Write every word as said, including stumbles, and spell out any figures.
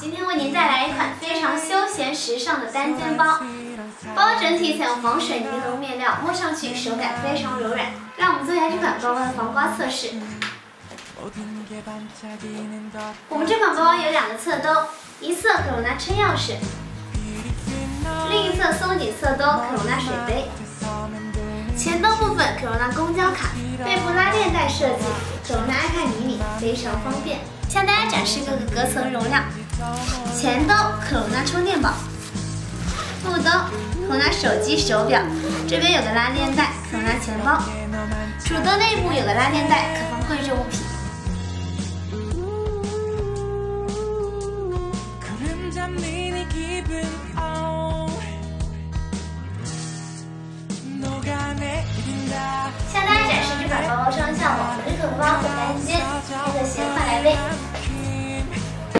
今天为您带来一款非常休闲时尚的单肩包。包整体采用防水尼龙面料，摸上去手感非常柔软。让我们做一下这款包包的防刮测试。我们这款包包有两个侧兜，一侧可容纳车钥匙，另一侧松紧侧兜可容纳水杯。前兜部分可容纳公交卡，背部拉链带设计可容纳 iPad mini， 非常方便。向大家展示各个隔层容量。前兜可容纳充电宝，副兜可容纳手机、手表，这边有个拉链带可容纳钱包。主兜内部有个拉链带，可放贵重物品。